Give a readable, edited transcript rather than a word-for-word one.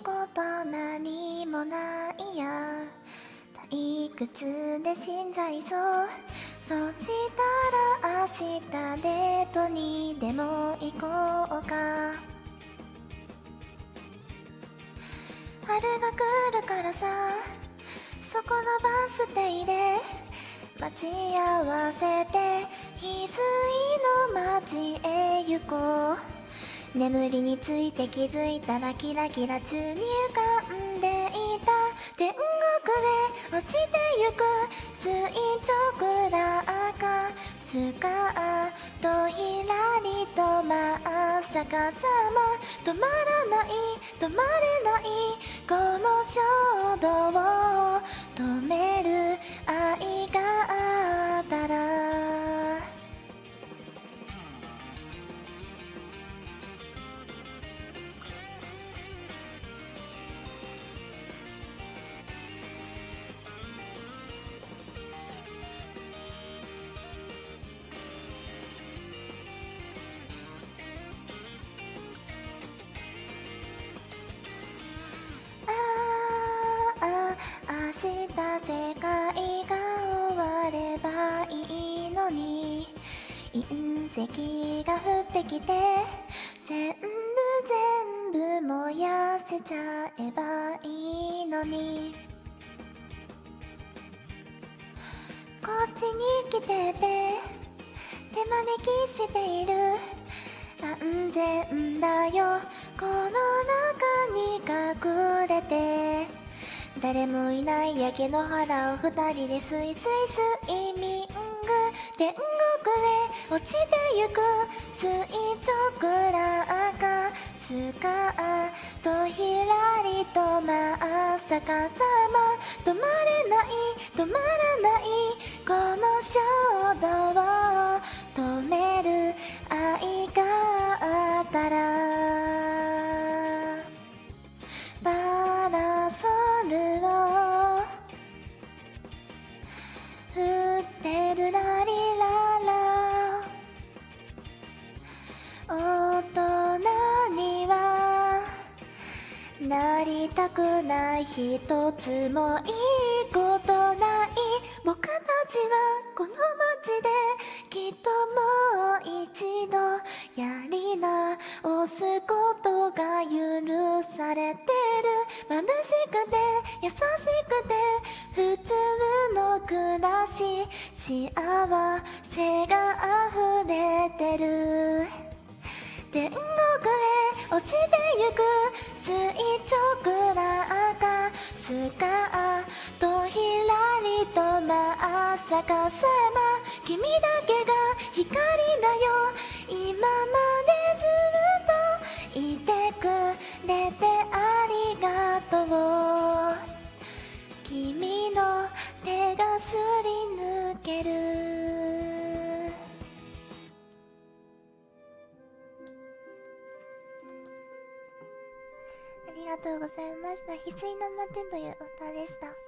こと何もないや、退屈で死んじゃいそう。そしたら明日デートにでも行こうか。春が来るからさ、そこのバス停で待ち合わせて翡翠の街へ行こう。眠りについて気づいたらキラキラ宙に浮かんでいた。天国へ落ちてゆく垂直落下、スカートひらりと真っ逆さま。止まらない止まれないこの衝動を止める愛があったら。明日世界が終わればいいのに、隕石が降ってきて全部燃やしちゃえばいいのに。こっちに来てて手招きしている。安全だよこの中に隠れて。誰もいない焼け野原を二人でスイスイスイミング。天国へ落ちてゆく垂直落下、スカートひらりと真っ逆さま。止まれない止まらないこの衝動を止める愛があったら。パラソルを振ってるラリララ、大人にはなりたくない一つもいいことない。僕たちはこの街できっともう一度やり直すことが許されてる。眩しくて優しくて普通の暮らし、幸せが溢れてる。天国へ落ちてゆく垂直落下、スカートひらりと真っ逆さま。君だけが光だよ今までずっといてくれてありがとう。君の手がすり抜ける。ありがとうございました。翡翠の街という歌でした。